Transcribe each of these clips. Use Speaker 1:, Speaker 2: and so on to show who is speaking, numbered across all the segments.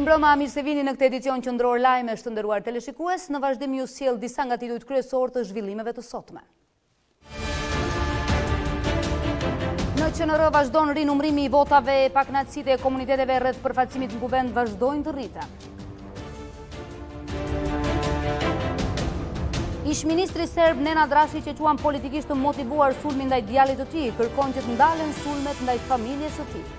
Speaker 1: Mirëmbrëma, mirë se vini në këtë edicion qendror lajme, të nderuar teleshikues, në vazhdim ju sjell disa nga titujt kryesor të zhvillimeve të sotme. Në QNR vazhdon rinumrimi i votave, pakënaqësitë e komuniteteve rreth përfaqësimit në kuvend vazhdojnë të rriten. Ish-ministri serb Nenad Rashić që quan politikisht të motivuar sulmin ndaj djalit të tij, kërkon që të ndalen sulmet ndaj familjes së tij.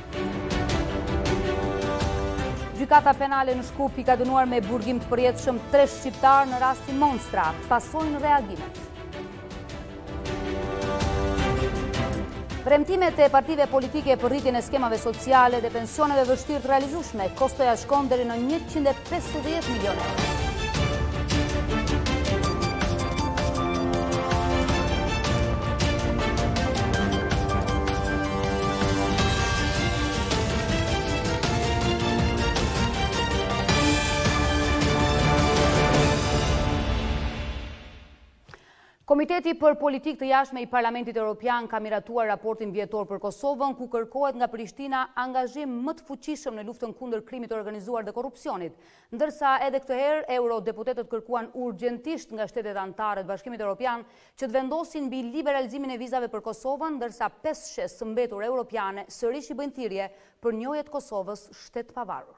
Speaker 1: Gjykata penale në Shkup i ka dënuar me burgim të përjetshëm 3 shqiptar në rastin Monstra, pasojnë reagimet. Premtimet e partive politike për rritjen e skemave sociale dhe pensioneve vështirë të realizueshme, kostoja shkon deri në 150 milionë euro. Komiteti për Politikë të Jashtme i Parlamentit Evropian ka miratuar raportin vjetor për Kosovën, ku kërkohet nga Prishtina angazhim më të fuqishëm në luftën kundër krimit të organizuar dhe korrupsionit, ndërsa edhe këtë herë eurodeputetët kërkuan urgjentisht nga shtetet anëtare të Bashkimit Evropian që të vendosin mbi liberalizimin e vizave për Kosovën, ndërsa 5 shtete së mbetur europiane sërish i bëjnë thirrje për njohje të Kosovës shtet pavarur.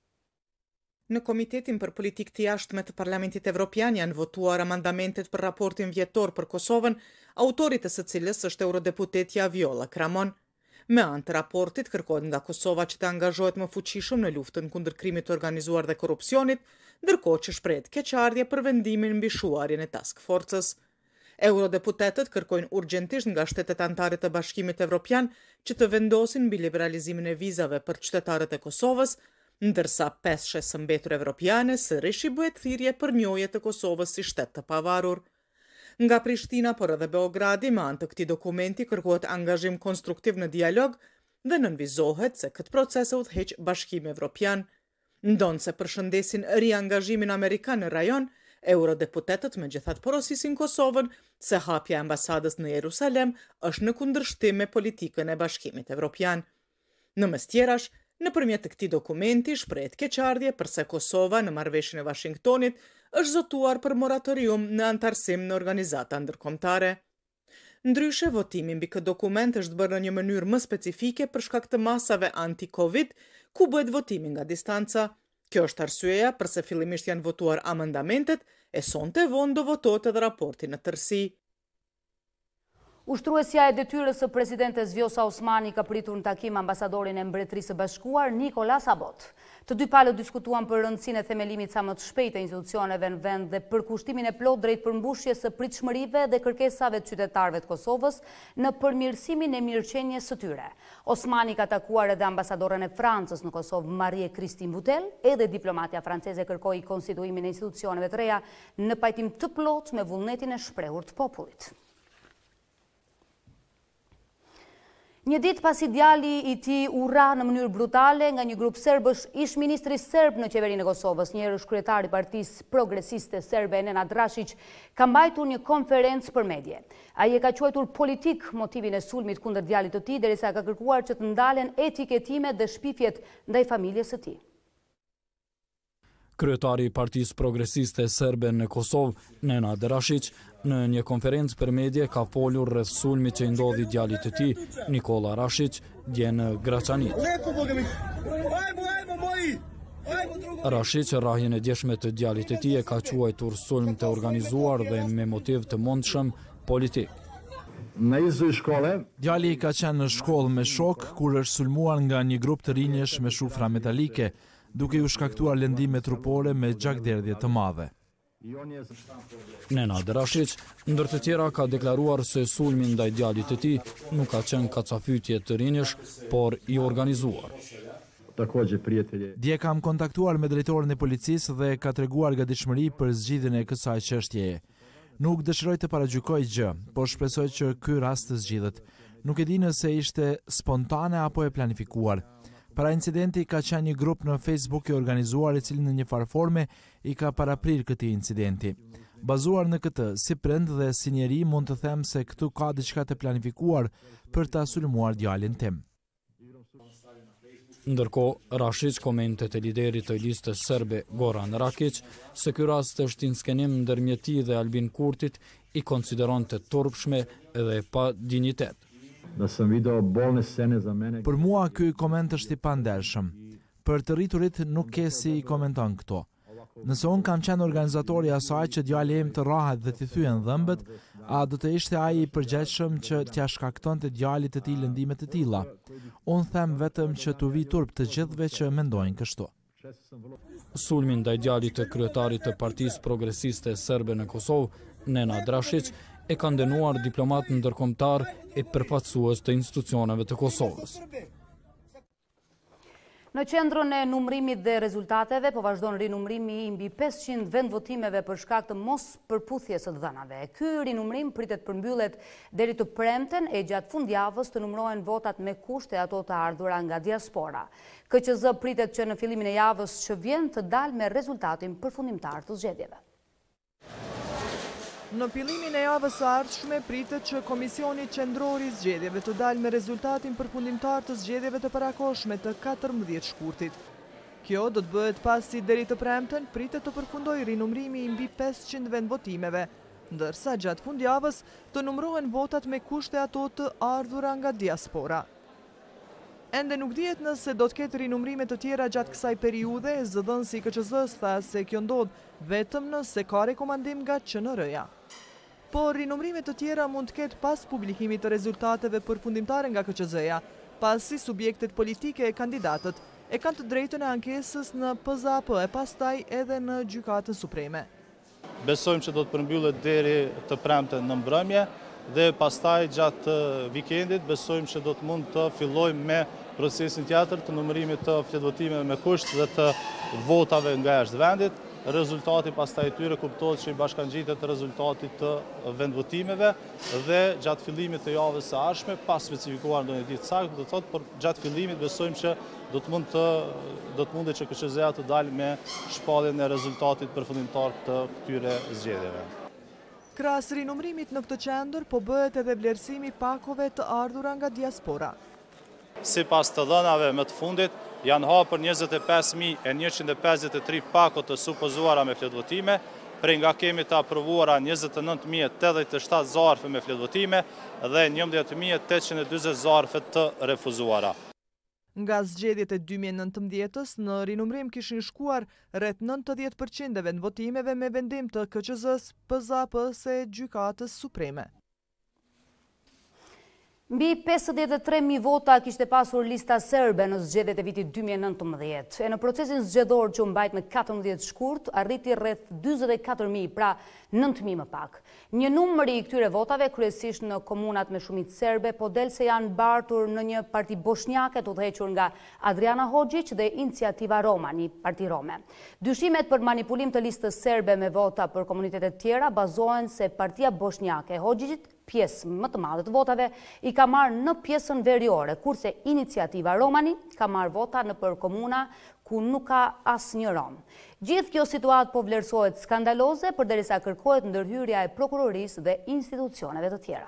Speaker 2: Në Komitetin për Politikë të Jashtme të Parlamentit Evropian janë votuar amandamentet për raportin vjetor për Kosovën, autorit të së cilës është eurodeputetja Viola Kramon. Me anë të raportit kërkohet nga Kosova që të angazhohet më fuqishëm në luftën kundër krimit të organizuar dhe korrupsionit, ndërkohë që shprehet keqardhje për vendimin mbi shuarjen e task forcës. Eurodeputetët kërkojnë urgjentisht nga shtetet anëtare të Bashkimit Evropian që të vendosin mbi liberalizimin e vizave për qytetarët e Kosovës, ndërsa 5 shtete së mbetur evropiane sërish i bëhet thirrje për njohje të Kosovës si shtet të pavarur. Nga Prishtina, por edhe Beogradi, me anë të këtij dokumenti kërkohet angazhim konstruktiv në dialog dhe nënvizohet se këtë proces e udhëheq Bashkimi Evropian. Ndonse përshëndesin riangazhimin amerikan në rajon, eurodeputetët megjithatë porosisin Kosovën se hapja e ambasadës në Jerusalem është në kundërshtim me politikën e Bashkimit Evropian. Në mes tjerash, nëpërmjet të këtij dokumenti shprehet keqardhje përse Kosova në marrëveshjen e Washingtonit është zotuar për moratorium në antarësim në organizata ndërkombëtare. Ndryshe, votimi mbi këtë dokument është bërë në një mënyrë më specifike për shkak të masave anti-Covid, ku bëhet votimi nga distanca. Kjo është arsyeja pse fillimisht janë votuar amendamentet e sonte vonë do votohet edhe raporti në tërësi.
Speaker 1: Ushtruesja e detyrës së presidentes Vjosa Osmani ka pritur në takim ambasadorin e Mbretërisë së Bashkuar, Nikolas Abot. Të dy palët diskutuan për rëndësinë e themelimit sa më të shpejtë e institucioneve në vend dhe për kushtimin e plot drejt përmbushjes së pritshmërive dhe kërkesave të qytetarëve të Kosovës në përmirësimin e mirëqenies së tyre. Osmani ka takuar edhe ambasadoren e Francës në Kosovë, Marie-Christine Boutel, edhe diplomatja franceze kërkoi konstituimin e institucioneve të reja në pajtim të plotë me vullnetin e shprehur të popullit. Një ditë pasi djali i tij u ra në mënyrë brutale nga një grup serbësh, ish-ministri serb në qeverinë e Kosovës, njëherë kryetari i Partisë Progresiste Serbe Nenad Rashić, ka mbajtur një konferencë për media. Ai e ka quajtur politik motivin e sulmit kundër djalit të tij, derisa ka kërkuar që të ndalen etiketimet dhe shpifjet ndaj familjes së tij.
Speaker 3: Kryetari i Partisë Progresiste Serbe në Kosovë, Nenad Rashić, në një konferencë për media ka folur rreth sulmit që i ndodhi djalit të tij, Nikola Rashić, dje në Graçanit. Rashić rrahjen e djeshme të djalit të tij e ka quajtur sulm të organizuar dhe me motiv të mundshëm politik.
Speaker 4: Djali ka qenë në shkollë me shok kur është sulmuar nga një grup të rinjesh me shufra metalike, duke u shkaktuar lëndime trupore me gjakderdhje të madhe.
Speaker 3: Nenad Rashić, ndër të tjera, ka deklaruar se sulmi ndaj djalit të tij nuk ka qenë kacafytje të rinjesh, por i organizuar.
Speaker 4: Dje kam kontaktuar me drejtorin e policisë dhe ka treguar gatishmëri për zgjidhjen e kësaj çështjeje. Nuk dëshiroj të paragjykoj gjë, por shpresoj që ky rast të zgjidhet. Nuk e di nëse ishte spontane apo e planifikuar. Para incidenti ka qenë një grup në Facebook i organizuar i cili në një farë forme i ka paraprir këtij incidenti. Bazuar në këtë, si prind dhe si njeri mund të them se këtu ka diçka të planifikuar për ta sulmuar djalin tim.
Speaker 3: Ndërkohë, Rashic komentet e liderit të listës serbe Goran Rakic se ky rast është inskenim ndërmjet tij dhe Albin Kurtit i konsideron të turpshme dhe pa dinjitet.
Speaker 4: Për mua ky koment është i pandershëm. Për të rriturit nuk ke si i komenton këto. Nëse unë kam qenë organizatori i asaj që djali im të rahet dhe t'i thyen dhëmbët, a do të ishte ai i përgjegjshëm që t'ia shkaktonte djalit të tij lëndime të tilla? Unë them vetëm që t'u vi turp të gjithëve që mendojnë kështu.
Speaker 3: Sulmin ndaj djalit të kryetarit të Partisë Progresiste Serbe në Kosovë, Nenad Rashic, e ka ndenuar diplomat ndërkombëtar e përfaqësues të institucioneve të Kosovës.
Speaker 1: Në qendrën e numërimit dhe rezultateve, po vazhdon rinumërimi i mbi 500 vendvotimeve për shkak të mos përputhjes së dhënave. Ky rinumërim pritet përmbyllet deri të premten e gjatë fundjavës të numërohen votat me kusht e ato të ardhura nga diaspora. KQZ pritet që në fillimin e javës që vjen të dalë me rezultatin përfundimtar të zgjedhjeve.
Speaker 5: Në fillimin e javës së ardhshme pritet që Komisioni Qendror i Zgjedhjeve të dalë me rezultatin përfundimtar të zgjedhjeve të parakohshme të 14 shkurtit. Kjo do të bëhet pasi deri të premten pritet të përfundojë rinumërimi i mbi 500 vendvotimeve, ndërsa gjatë fundjavës të numërohen votat me kusht e ato të ardhura nga diaspora. Ende nuk dihet nëse do të ketë rinumërime të tjera gjatë kësaj periudhe, zëdhënësi i KQZ-s tha se kjo ndodh vetëm nëse ka rekomandim nga QNR-ja. Por rinumërime të tjera mund të ketë pas publikimit të rezultateve përfundimtare nga KQZ-ja, pasi subjektet politike e kandidatët e kanë të drejtën e ankesës në PZAP e pastaj edhe në Gjykatën Supreme.
Speaker 6: Besojmë që do të përmbyllet deri të premten në mbrëmje dhe pastaj gjatë vikendit besojmë që do të mund të fillojmë me procesin tjetër të numërimit të fletvotimeve me kusht dhe të votave nga jashtë vendit. Rezultati pastaj tyre kuptohet që i bashkangjitet rezultatit të vendvotimeve dhe gjatë fillimit të javës së ardhshme, pas specifikuar ndonjë ditë saktë, do thotë, por gjatë fillimit besojmë që do të mundet që KQZ-ja të dalë me shpalljen e rezultatit përfundimtar të këtyre zgjedhjeve.
Speaker 5: Krahas rinumërimit në këtë qendër po bëhet edhe vlerësimi pakove të ardhura nga diaspora.
Speaker 6: Sipas të dhënave më të fundit, janë hapur 25.153 pako të supozuara me fletvotime, prej nga kemi të aprovuara 29.087 zarfe me fletvotime dhe 11.820 zarfe të refuzuara.
Speaker 5: Nga zgjedhjet e 2019-s, në rinumërim kishin shkuar rreth 90% e vendvotimeve me vendim të KQZ-s, PZAP-s e Gjykatës Supreme.
Speaker 1: Mbi 53.000 vota kishte pasur lista serbe në zgjedhjet e vitit 2019. E në procesin zgjedhor që mbajt në 14 shkurt, arriti rreth 44.000, pra 9.000 më pak. Një numër i këtyre votave, kryesisht në komunat me shumicë serbe, po del se janë bartur në një parti bosnjake të udhëhequr nga Adriana Hoxhić dhe Iniciativa Roma, një parti rome. Dyshimet për manipulim të listës serbe me vota për komunitetet tjera bazohen se partia bosnjake Hoxhić, pjesë më të madhe të votave, i ka marrë në pjesën veriore, kurse Iniciativa Romani ka marrë vota në për komuna ku nuk ka asnjë rom. Gjithë kjo situatë po vlerësohet skandaloze përderisa kërkohet ndërhyrja e prokurorisë dhe institucioneve të tjera.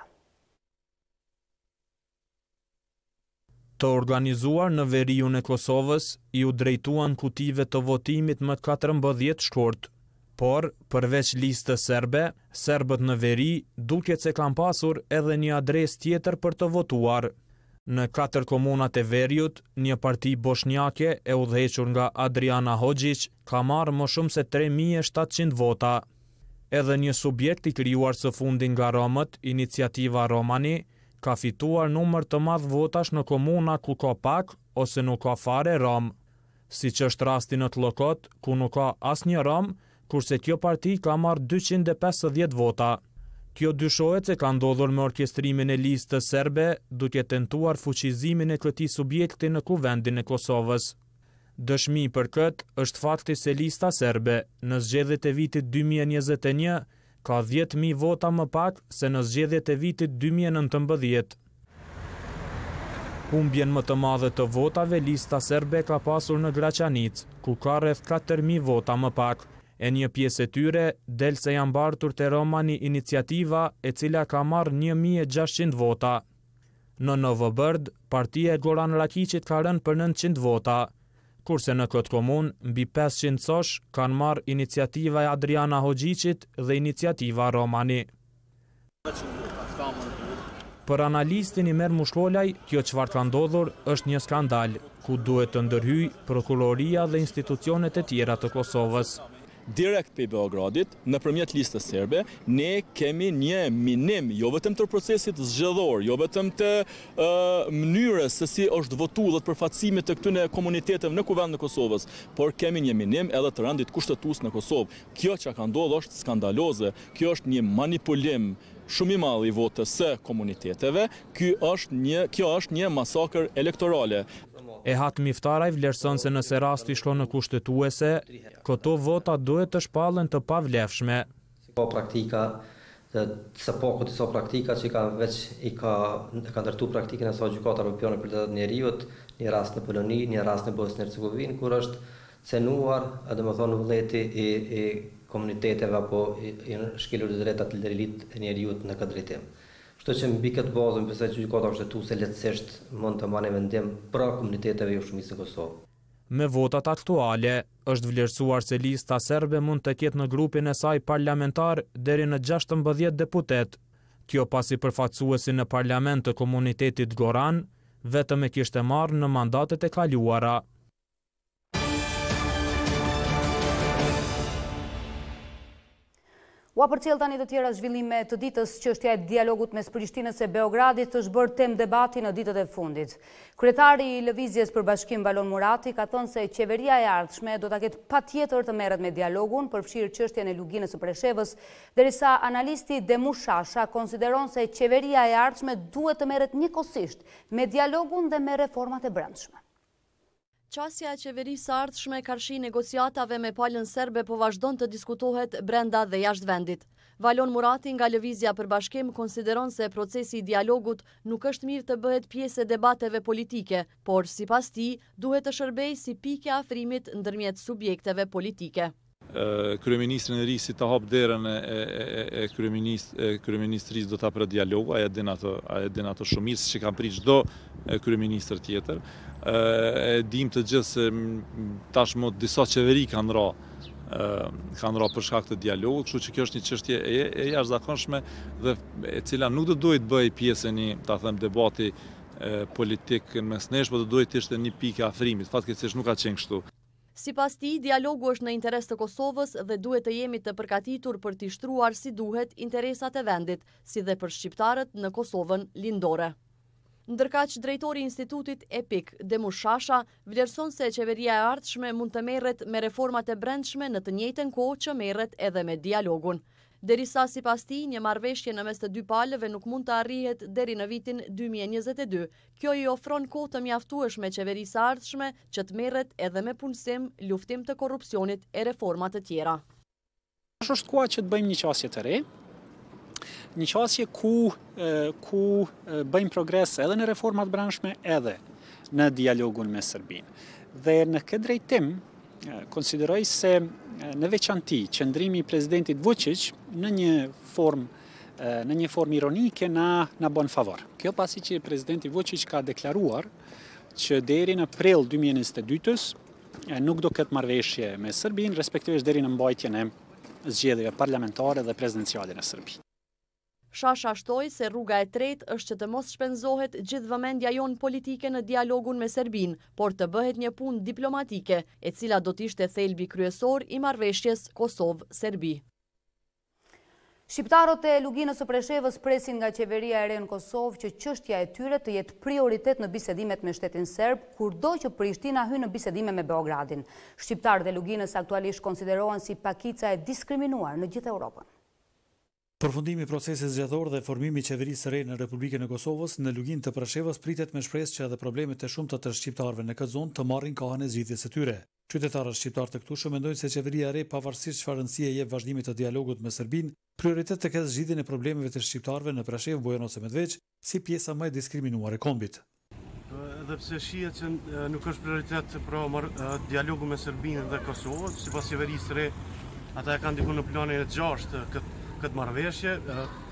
Speaker 7: Të organizuar në veriun e Kosovës, ju drejtuan kutive të votimit më 14 shkurt. Por, përveç listës serbe, serbët në veri duket se kanë pasur edhe një adresë tjetër për të votuar. Në 4 komunat e veriut, një parti bosnjake e udhëhequr nga Adriana Hoxhić ka marrë më shumë se 3.700 vota. Edhe një subjekt i krijuar së fundi nga romët, Iniciativa Romani, ka fituar numër të madh votash në komuna ku ka pak ose nuk ka fare rom. Siç është rasti në Tllokot, ku nuk ka asnjë rom, kurse kjo parti ka marrë 250 vota. Kjo dyshohet se ka ndodhur me orkestrimin e listës serbe, duke tentuar fuqizimin e këtij subjekti në kuvendin e Kosovës. Dëshmi për këtë është fakti se lista serbe në zgjedhjet e vitit 2021 ka 10.000 vota më pak se në zgjedhjet e vitit 2019. Humbjen më të madhe të votave lista serbe ka pasur në Graçanic, ku ka rreth 4.000 vota më pak. E një pjesë e tyre del se janë bartur te Romani Iniciativa, e cila ka marrë 1.600 vota. Në Novobërd, partia e Goran Rakiqit ka rënë për 900 vota, kurse në këtë komunë, mbi 500 sosh kanë marrë iniciativa e Adriana Hoxhiqit dhe iniciativa Romani. Për analistin Imer Mushkolaj, kjo çfarë ka ndodhur është një skandal, ku duhet të ndërhyjë prokuroria dhe institucionet e tjera të Kosovës.
Speaker 8: Direkt pe Beogradit, nëpërmjet listës serbe, ne kemi një minim, jo vetëm të procesit zgjedhor, jo vetëm të mënyrës se si është votuar dhe përfaqësimit të këtyre komuniteteve në kuvend në Kosovës, por kemi një minim edhe të rendit kushtetues në Kosovë. Kjo që ka ndodhur është skandaloze, kjo është një manipulim shumë i madh i votës së komuniteteve, kjo është një masakër elektorale.
Speaker 7: E Hatmi Iftaraj vlerëson se nëse rasti shkon në kushtetuese, këto vota duhet të shpallen të pavlefshme.
Speaker 9: Po praktika, së pokut iso praktika që ka ndërtu praktikën e sa gjykata Evropiane për të njeriut, një rast në Poloni, një rast në Bosnjë Hercegovinë, kur është cenuar, domethënë vullneti i komuniteteve apo i shkelur të drejtat të lirit e njeriut në këtë drejtim. Kështu që mbi këtë bazë, më besoj që gjykata kushtetuese lehtësisht mund të marrë vendim për komuniteteve jo shumicës në Kosovë.
Speaker 7: Me votat aktuale, është vlerësuar se lista serbe mund të ketë në grupin e saj parlamentar deri në 16 deputet. Kjo pasi përfaqësuesi në parlament të komunitetit Goran, vetëm e kishte marrë në mandatet e kaluara.
Speaker 1: Ua përcjell tani të tjera zhvillime të ditës, çështja e dialogut mes Prishtinës e Beogradit është bërë temë debati në ditët e fundit. Kryetari i Lëvizjes për Bashkim Valon Murati ka thënë se qeveria e ardhshme do ta ketë patjetër të merret me dialogun, përfshirë çështjen e luginës së Preshevës, derisa analisti Demush Shasha konsideron se qeveria e ardhshme duhet të merret njëkohësisht me dialogun dhe me reformat e brendshme.
Speaker 10: Qasja e qeverisë ardhshme karshi negociatave me palën serbe po vazhdon të diskutohet brenda dhe jashtë vendit. Valon Murati nga Lëvizja për Bashkim konsideron se procesi i dialogut nuk është mirë të bëhet pjesë e debateve politike, por sipas tij duhet të shërbejë si pikë e afrimit ndërmjet subjekteve politike.
Speaker 11: Kryeministrin e ri si të hap derën e kryeministrisë do ta për dialog, ai e din ato shumë mirë që kanë prish çdo kryeministër tjetër. E dim të gjithë se tashmë disa qeveri kanë ra për shkak të dialogut, kështu që kjo është një çështje e jashtëzakonshme dhe e cila nuk do duhet bëj pjesë e një, ta them, debati politik mesnesh, por do duhet të ishte një pikë afrimit. Fatkeqësisht nuk ka qenë kështu.
Speaker 10: Sipas tij, dialogu është në interes të Kosovës dhe duhet të jemi të përgatitur për t'i shtruar si duhet interesat e vendit, si dhe për shqiptarët në Kosovën lindore. Ndërkaq drejtori i institutit EPIK, Demush Shasha, vlerëson se qeveria e ardhshme mund të merret me reformat e brendshme në të njëjtën kohë që merret edhe me dialogun. Derisa sipas tij një marrëveshje në mes të dy palëve nuk mund të arrihet deri në vitin 2022. Kjo i ofron kohë të mjaftueshme qeverisë së ardhshme që të merret edhe me punësim, luftim të korrupsionit e reforma të tjera.
Speaker 12: Është koha që të bëjmë një qasje të re, një qasje ku bëjmë progres edhe në reformat brendshme edhe në dialogun me Serbinë. Dhe në këtë drejtim konsideroj se në veçanti qëndrimi i presidentit Vučić në një formë ironike na bën favor. Kjo pasi që presidenti Vučić ka deklaruar që deri në prill 2022-s nuk do ketë marrëveshje me Serbinë, respektivisht deri në mbajtjen e zgjedhjeve parlamentare dhe prezidenciale në Serbi.
Speaker 10: Shasha shtoi se rruga e tretë është që të mos shpenzohet gjithë vëmendja jonë politike në dialogun me Serbinë, por të bëhet një punë diplomatike, e cila do të ishte thelbi kryesor i marrëveshjes Kosovë-Serbi.
Speaker 1: Shqiptarët e luginës së Preshevës presin nga qeveria e re në Kosovë që çështja e tyre të jetë prioritet në bisedimet me shtetin serb, kurdo që Prishtina hyn në bisedime me Beogradin. Shqiptarët e luginës aktualisht konsiderohen si pakica e diskriminuar në gjithë Europën.
Speaker 13: Përfundimi i procesit zgjedhor dhe formimi i qeverisë së re në Republikën e Kosovës në luginë të Preshevës pritet me shpresë që edhe problemet e shumta të shqiptarëve në këtë zonë të marrin kohën e zgjidhjes së tyre. Qytetarët shqiptar të këtu mendojnë se qeveria e re, pavarësisht çfarë rëndësie jep vazhdimit të dialogut me Serbinë, prioritet të ketë zgjidhjen e problemeve të shqiptarëve në Preshevë, Bujanoz e Medveç, si pjesa më e diskriminuar e kombit.
Speaker 14: Edhe pse shihet që nuk është prioritet për dialogu me Serbinë dhe Kosovën, sipas qeverisë së re, ata e kanë diku në planin e 6 këtë marrëveshje.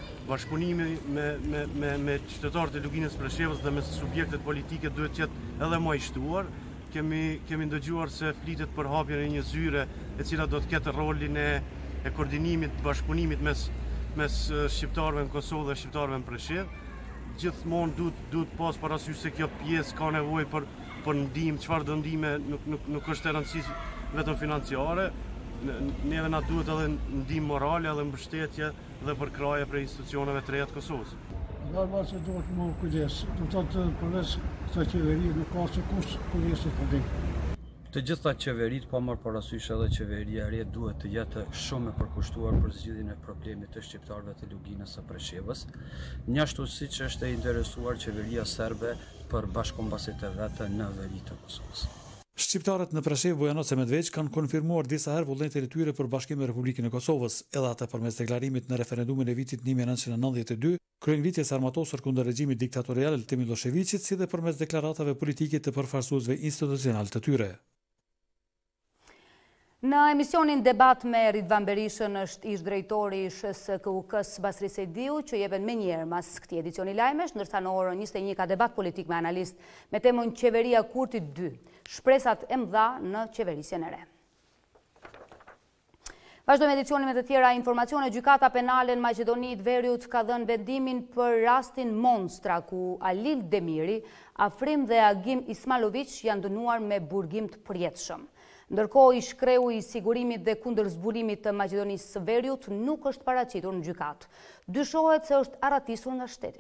Speaker 14: bashkëpunimi me qytetarët e Luginës Preshevës dhe me subjektet politike duhet të jetë edhe më i shtuar. Kemi ndëgjuar se flitet për hapjen e një zyre e cila do të ketë rolin e koordinimit, bashkëpunimit mes shqiptarëve në Kosovë dhe shqiptarëve në Preshevë. Gjithmonë duhet pas parasysh se kjo pjesë ka nevojë për ndihmë, çfarë do ndihme nuk është e rëndësishme vetëm financiare. Neve na duhet edhe ndihmë morale, edhe mbështetje dhe përkraje për institucioneve të reja të Kosovës.
Speaker 15: Normal se duhet më kujdes, do të thotë përveç kësaj qeverie nuk ka se kush kujdeset për din.
Speaker 16: Të gjitha qeverit, pa marrë parasysh edhe qeveria e re duhet të jetë shumë e përkushtuar për zgjidhjen e problemit të shqiptarëve të Luginës së Preshevës, njashtu siç është e interesuar qeveria serbe për bashkombasit e vete në veri të Kosovës.
Speaker 13: Shqiptarët në Preshevë, Bujanoc e Medveç kanë konfirmuar disa herë vullnetin e tyre për bashkim me Republikën e Kosovës, edhe ata përmes deklarimit në referendumin e vitit 1992, kryenvitjes armatosur kundër regjimit diktatorial të Miloševićit, si dhe përmes deklaratave politike të përfaqësuesve institucional të tyre.
Speaker 1: Në emisionin debat me Ridvan Berishën është ish drejtori i SKUK-s Basri Sejdiu, që jepen me njerë mas këtij edicioni lajmesh, ndërsa në orën 21 ka debat politik me analist me temën Qeveria Kurtit 2, shpresat e mëdha në qeverisjen e re. Vazhdojmë edicionin me të tjera informacione. Gjykata penale në Maqedoni të Veriut ka dhënë vendimin për rastin Monstra, ku Alil Demiri, Afrim dhe Agim Ismailović janë dënuar me burgim të përjetshëm. Ndërkohë, ish kreu i sigurimit dhe kundërzbulimit të Maqedonisë së Veriut nuk është paraqitur në gjykatë. Dyshohet se është arratisur nga shteti.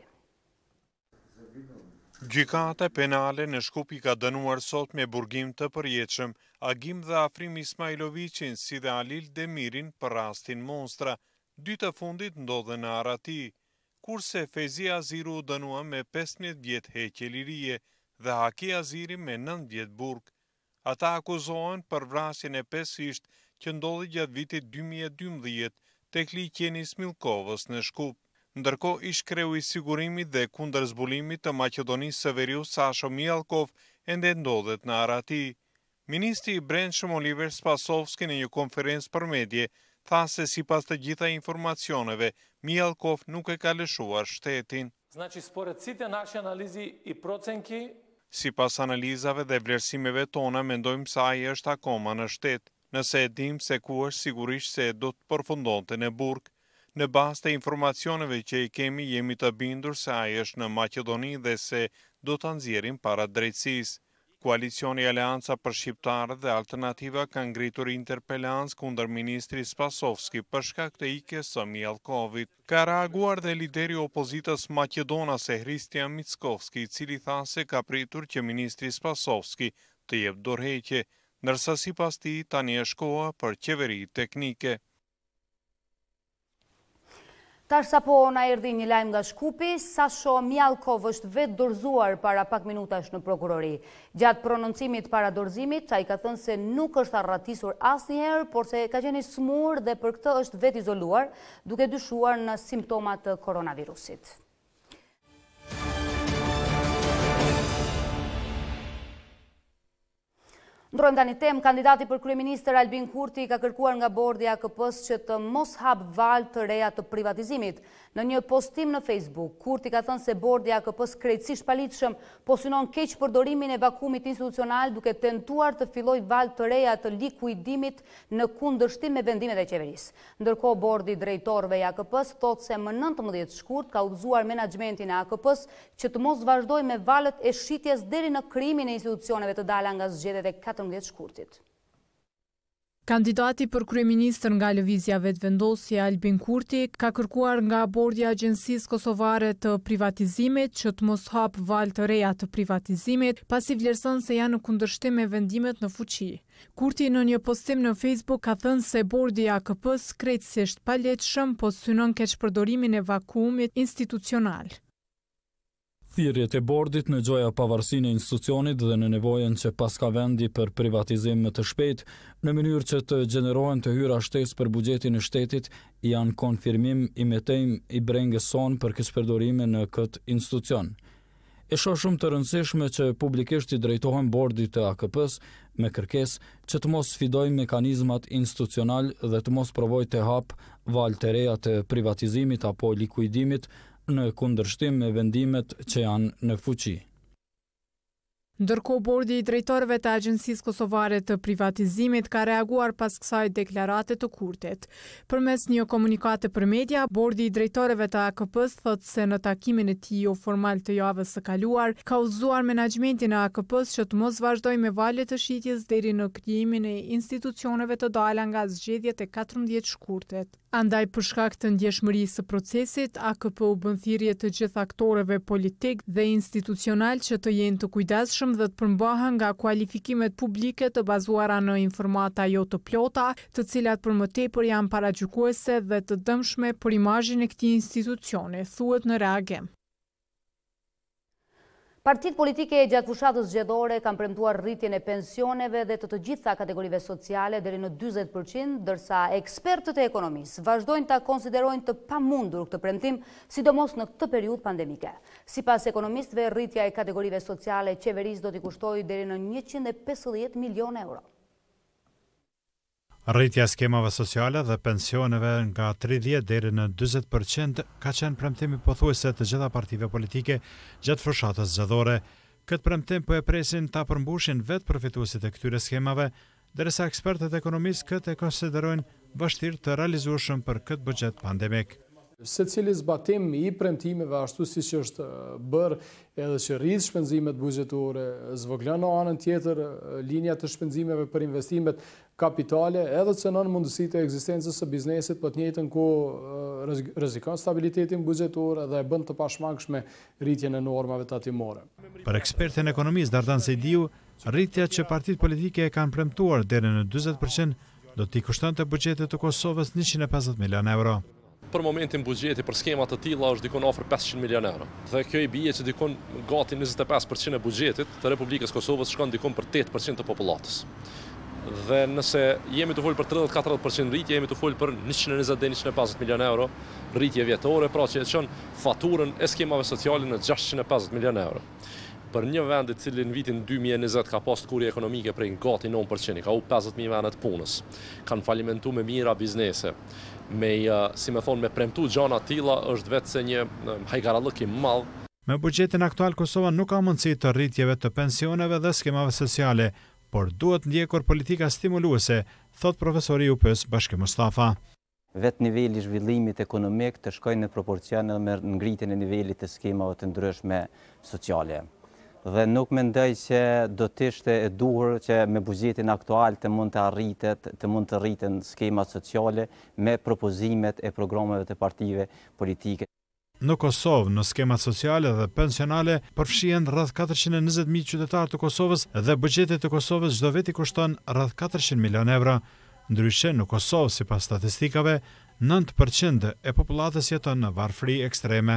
Speaker 17: Gjykata penale në Shkup i ka dënuar sot me burgim të përjetshëm Agim dhe Afrim Ismailovićin si dhe Alil Demirin për rastin Monstra. Dy të fundit ndodhen në Arati, kurse Fezi Aziru u dënua me 15 vjet heqje lirie dhe Haki Aziri me 9 vjet burg. Ata akuzohen për vrasjen e 5 isht që ndodhi gjatë vitit 2012 tek liqeni Smilkovës në Shkup. Ndërkohë, ish kreu i sigurimit dhe kundërzbulimit të Maqedonisë së Veriut Sasho Mjalkov ende ndodhet në Arati. Ministri i Brendshëm Oliver Spasovski në një konferencë për medje tha se sipas të gjitha informacioneve, Mjalkov nuk e ka lëshuar shtetin.
Speaker 18: Значи според сите наши анализи и проценки,
Speaker 17: sipas analizave dhe vlerësimeve tona, mendojmë se ai është akoma në shtet. Nëse e dim se ku është, sigurisht se do të përfundonte në burg. Në bazë të informacioneve që i kemi, jemi të bindur se ai është në Maqedoni dhe se do ta nxjerrim para drejtësisë. Koalicioni Aleanca për Shqiptarët dhe Alternativa kanë ngritur interpelancë kundër ministrit Spasovski për shkak të ikjes së Mjalkovit. Ka reaguar dhe lideri i opozitës maqedonase Hristijan Mickovski, i cili tha se ka pritur që ministri Spasovski të jep dorëheqje, ndërsa sipas tij tani është koha për qeveri teknike.
Speaker 1: Tash sapo na erdhi një lajm nga Shkupi, Sasho Mjalkov është vetë dorëzuar para pak minutash në prokurori. Gjatë prononcimit para dorëzimit, ai ka thënë se nuk është arratisur asnjëherë, por se ka qenë i smur dhe për këtë është vetë izoluar, duke dyshuar në simptomat të koronavirusit. Ndrojmë tani temë, kandidati për kryeministër Albin Kurti ka kërkuar nga bordi i AKP-s që të mos hap valë të reja të privatizimit. Në një postim në Facebook, Kurti ka thënë se bordi i AKP-s krejtësisht palitshëm po synon keq përdorimin e vakumit institucional duke tentuar të fillojë valë të reja të likuidimit në kundërshtim me vendimet e qeverisë. Ndërkohë, bordi i drejtorëve i AKP-s thotë se më 19 shkurt ka udhëzuar menaxhmentin e AKP-s që të mos vazhdojë me valët e shitjes deri në krijimin e institucioneve të dala nga zgjedhjet e 14 shkurtit.
Speaker 19: Kandidati për kryeministër nga lëvizja vetëvendosje Albin Kurti ka kërkuar nga bordi i Agjencisë Kosovare të Privatizimit që të mos hap valë të reja të privatizimit, pasi vlerëson se janë në kundërshtim me vendimet në fuqi. Kurti në një postim në Facebook ka thënë se bordi i AKP-s krejtësisht paletshëm po synon keqpërdorimin e vakuumit institucional.
Speaker 3: Thirrjet e bordit në gjoja pavarësinë e institucionit dhe në nevojën që pas ka vendi për privatizim më të shpejt, në mënyrë që të gjenerohen të hyra shtesë për buxhetin e shtetit, janë konfirmim i metejm i brengës son për keqpërdorime në këtë institucion. E shoh shumë të rëndësishme që publikisht i drejtohen bordit të AKP-s me kërkesë që të mos sfidojë mekanizmat institucional dhe të mos provojë të hap valë të reja të privatizimit apo likuidimit në kundërshtim me vendimet që janë në fuqi.
Speaker 19: Ndërkohë, bordi i drejtorëve të Agjencisë Kosovare të Privatizimit ka reaguar pas kësaj deklarate të Kurtit. Përmes një komunikate për media, bordi i drejtorëve të AKP-s thotë se në takimin e tij formal të javës së kaluar ka udhëzuar menaxhmentin e AKP-s që të mos vazhdojë me valje të shitjes deri në krijimin e institucioneve të dala nga zgjedhjet e 14 shkurtit. Andaj, për shkak të ndjeshmërisë së procesit, AKP u bën thirrje të gjithë aktorëve politik dhe institucional që të jenë të kujdesshëm dhe të përmbahen nga kualifikimet publike të bazuara në informata jo të plota, të cilat për më tepër janë paragjykuese dhe të dëmshme për imazhin e këtij institucioni, thuhet në reagim.
Speaker 1: Partitë politike gjatë fushatës zgjedhore kanë premtuar rritjen e pensioneve dhe të gjitha kategorive sociale deri në 40%, ndërsa ekspertët e ekonomisë vazhdojnë ta konsiderojnë të pamundur këtë premtim, sidomos në këtë periudhë pandemike. Sipas ekonomistëve, rritja e kategorive sociale qeverisë do t'i kushtojë deri në 150 milion euro.
Speaker 20: Rritja skemave sociale dhe pensioneve nga 30 deri në 40% ka qenë premtimi pothuajse të gjitha partive politike gjatë fushatës zgjedhore. Këtë premtim po e presin ta përmbushin vetë përfituesit e këtyre skemave, derisa ekspertët ekonomisë këtë e konsiderojnë vështirë të realizueshëm për këtë buxhet pandemik.
Speaker 21: Secili zbatim i premtimeve ashtu siç është bërë edhe që rrit shpenzimet buxhetore, zvoglan në anën tjetër linja të shpenzimeve për investimet kapitale, edhe cënon mundësitë e ekzistencës së biznesit, po të njëjtën kohë rrezikon stabilitetin buxhetor dhe e bën të pashmangshme rritjen e normave tatimore.
Speaker 20: Për ekspertin ekonomisë Dardan Sejdiu, rritja që partitë politike e kanë premtuar deri në 40% do t'i kushtonte buxhetit të Kosovës 150 milion euro.
Speaker 22: Për momentin buxheti për skemat të tilla është dikon afër 500 milion euro. Dhe kjo i bie që dikon gati 25% e buxhetit të Republikës Kosovës shkon dikon për 8% të popullatës. Dhe nëse jemi të folë për 30-40% rritje, jemi të folë për 120 dhe 150 milion euro rritje vjetore, pra që e çon faturën e skemave sociale në 650 milion euro. Për një vend i cili në vitin 2020 ka pas kurje ekonomike prej gati 9%, ka u 50.000 vende të punës, kanë falimentuar me mira biznese, me premtu gjana tilla është vetë se një hajgarallëk i madh.
Speaker 20: Me buxhetin aktual Kosova nuk ka mundësi të rritjeve të pensioneve dhe skemave sociale, por duhet ndjekur politika stimuluese, thot profesori i UP-s Bashki Mustafa.
Speaker 23: Vetë niveli i zhvillimit ekonomik të shkojnë në proporcion me ngritjen e nivelit të skemave të ndryshme sociale. Dhe nuk mendoj që do të ishte e duhur që me buxhetin aktual të mund të rriten skemat sociale me propozimet e programeve të partive politike.
Speaker 20: Në Kosovë, në skemat sociale dhe pensionale, përfshihen rreth 420.000 qytetarë të Kosovës dhe buxheti të Kosovës çdo vit i kushton rreth 400 milion euro. Ndryshe, në Kosovë, sipas statistikave, 9% e popullatës jeton në varfëri ekstreme.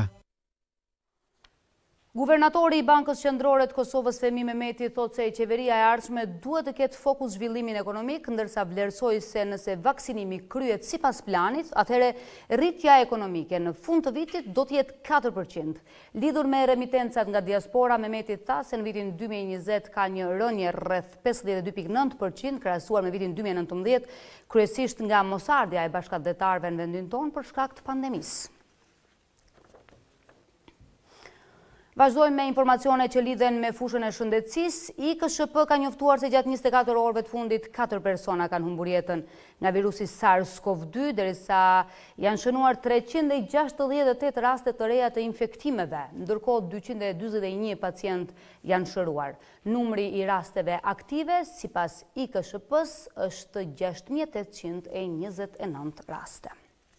Speaker 1: Guvernatori i Bankës Qendrore të Kosovës Fehmi Mehmeti thotë se qeveria e ardhshme duhet të ketë fokus zhvillimin ekonomik, ndërsa vlerësoi se nëse vaksinimi kryhet sipas planit, atëherë rritja ekonomike në fund të vitit do të jetë 4%. Lidhur me remitencat nga diaspora, Mehmeti tha se në vitin 2020 ka një rënje rreth 52.9% krahasuar me vitin 2019, kryesisht nga mosardhja e bashkëdhetarëve në vendin tonë për shkak të pandemisë. Vazhdojmë me informacione që lidhen me fushën e shëndetësisë. IKSHP ka njoftuar se gjatë 24 orëve të fundit 4 persona kanë humbur jetën nga virusi SARS-CoV-2, derisa janë shënuar 368 raste të reja të infektimeve, ndërkohë 241 pacient janë shëruar. Numri i rasteve aktive sipas IKSHP-s është 6829 raste.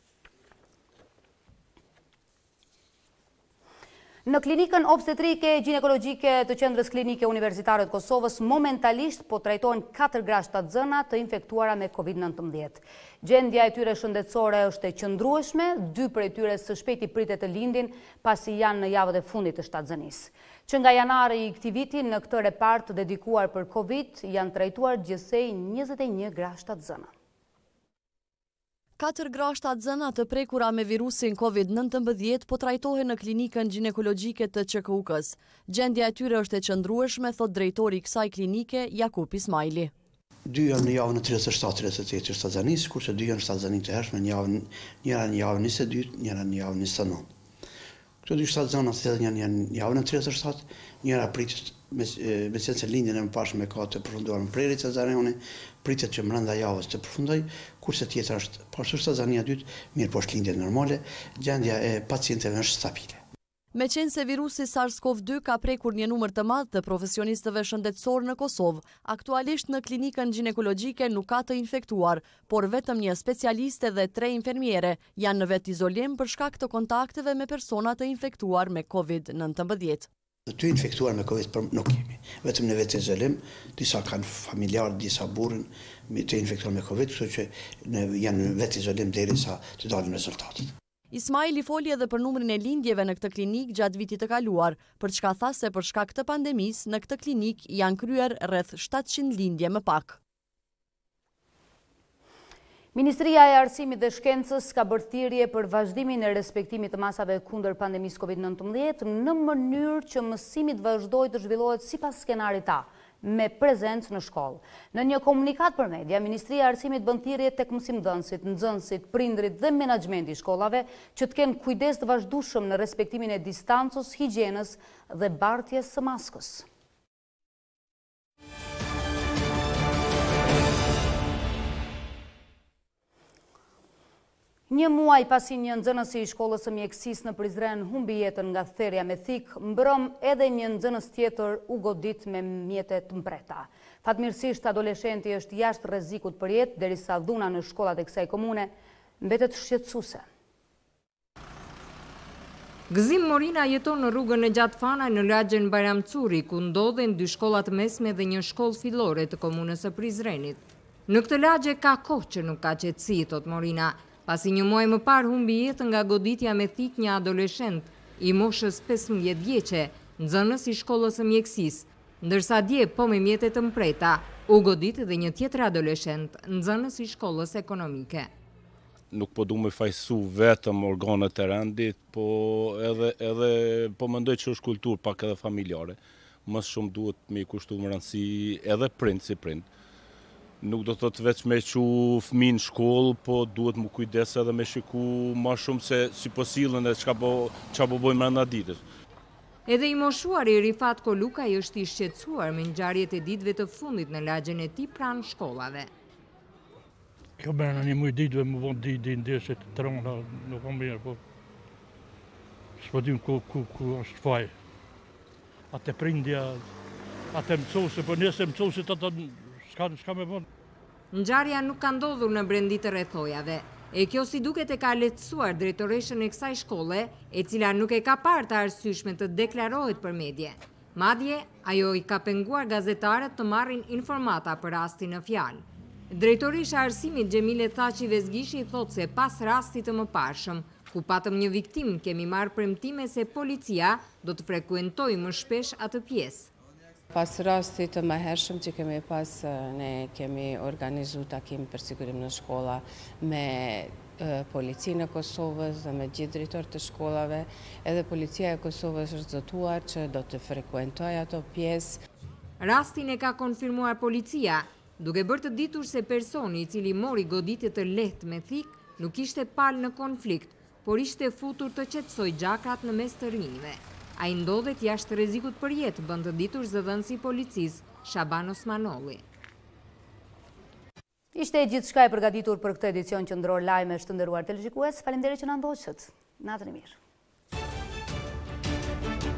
Speaker 1: Në klinikën obstetrike ginekologjike të Qendrës Klinike Universitare të Kosovës, momentalisht po trajtojnë 4 gra shtatzëna të infektuara me COVID-19. Gjendja e tyre shëndetësore është e qëndrueshme, 2 prej tyre së shpejti pritet të lindin pasi janë në javët e fundit të shtatzënisë. Që nga janari i këtij viti në këtë repart dedikuar për COVID janë trajtuar gjithsej 21 gra shtatzëna.
Speaker 10: 4 grashta zëna të prekura me virusin COVID-19 po trajtohen në klinikën ginekologjike të QKUK-s. Gjendja e tyre është e qëndrueshme, thot drejtori i kësaj klinike, Jakub Ismaili.
Speaker 2: 2 janë në javën e 37-38 të shtatzanisë, kurse 2 janë shtatzaninë të hershme, njëra në javën 22, njëra në javën 29. Këto 2 shtatzana janë në javën e 37, njëra pritet me qenë se lindjen e mëparshme ka të përfunduar në prerje cezariane, pritet që brenda javës të përfundoj, kurse tjetra është pasu shtatzania e dytë, mirë po është lindje normale, gjendja e pacientëve është stabile.
Speaker 10: Me qenë se virusi SARS-CoV-2 ka prekur një numër të madh të profesionistëve shëndetësor në Kosovë, aktualisht në klinikën ginekologjike nuk ka të infektuar, por vetëm një specialiste dhe 3 infermiere janë në vet izolim për shkak të kontakteve me persona të infektuar me COVID-19.
Speaker 2: Të infektuar me COVID nuk kemi, vetëm në vetë izolim, disa kanë familjarë, disa burën të infektuar me COVID, kështu që janë në vetë izolim derisa të dalin rezultatet.
Speaker 10: Ismaili foli edhe për numrin e lindjeve në këtë klinik gjatë vitit të kaluar, për çka tha se për shkak të pandemisë në këtë klinik janë kryer rreth 700 lindje më pak.
Speaker 1: Ministria e Arsimit dhe Shkencës ka bërë thirrje për vazhdimin e respektimit të masave kundër pandemisë COVID-19 në mënyrë që mësimi të vazhdojë të zhvillohet sipas skenarit A, me prezencë në shkollë. Në një komunikat për media, Ministria e Arsimit bën thirrje tek mësimdhënësit, nxënësit, prindrit dhe menaxhmenti i shkollave që të kenë kujdes të vazhdueshëm në respektimin e distancës, higjienës dhe bartjes së maskës. Një muaj pasi një nxënës i shkollës së mjekësisë në Prizren humbi jetën nga therrja me thik, mbrëm edhe një nxënës tjetër u godit me mjete të mpreta. Fatmirësisht adoleshenti është jashtë rrezikut për jetë, derisa dhuna në shkollat e kësaj komune mbetet shqetësuese.
Speaker 4: Gëzim Morina jeton në rrugën e Gjatfanaj në lagjen Bajram Curi, ku ndodhen 2 shkollat mesme dhe një shkollë fillore të komunës së Prizrenit. Në këtë lagje ka kohë që nuk ka qetësi, thot Morina. Pasi një muaj më parë humbi jetën nga goditja me thik një adoleshent i moshës 15 vjeçe, nxënës i shkollës së mjekësisë, ndërsa dje po me mjete të mpreta u godit edhe një tjetër adoleshent, nxënës i shkollës ekonomike.
Speaker 6: Nuk po du me fajsu vetëm organet e rendit, po edhe po mendoj që është kulturë pak edhe familjare. Më shumë duhet me kushtu më rëndësi edhe prind si prind. Nuk do të veç me që fëmin në shkollë, po duhet më kujdes edhe me shiku ma shumë se si po sillen e qa po bojmë rënda ditës.
Speaker 4: Edhe i moshuar i Rifat Kolukaj është i shqetësuar me ngjarjet e ditëve të fundit në lagjen e tij pranë shkollave.
Speaker 24: Kjo bërë në një muj ditëve më vonë di ndeshe të trona, nuk o mirë, po s'po dim ku është faj. Ate prindja, ate mësose, po nëse mësose të s'ka me bon.
Speaker 4: Ngjarja nuk ka ndodhur në brendit të rrethojave. E kjo si duket e ka lehtësuar drejtoreshën e kësaj shkolle, e cila nuk e ka parë të arsyeshme të deklarohet për medje. Madje, ajo i ka penguar gazetarët të marrin informata për rastin në fjalë. Drejtoresha e Arsimit Xhemile Thaçi Vezgishi thot se pas rastit të mëparshëm, ku patëm një viktim, kemi marrë premtime se policia do të frekuentojë më shpesh atë pjesë.
Speaker 25: Pas rastit të mëhershëm që kemi pas, ne kemi organizu takim për sigurim në shkolla me policinë e Kosovës dhe me gjithë drejtorët të shkollave, edhe policia e Kosovës është zëtuar që do të frekuentoj ato pjesë.
Speaker 4: Rastin e ka konfirmuar policia, duke bërë të ditur se personi i cili mori goditje të lehtë me thik nuk ishte palë në konflikt, por ishte futur të qetësoj gjakrat në mes të rinjve. A i ndodhet jashtë rrezikut për jetë, bën të ditur zëdhënësi i policisë, Shaban Osmanolli.
Speaker 1: Ishte e gjithçka e përgatitur për këtë edicion qendror lajmesh të nderuar televizikues. Faleminderit që na ndoqët. Natën e mirë.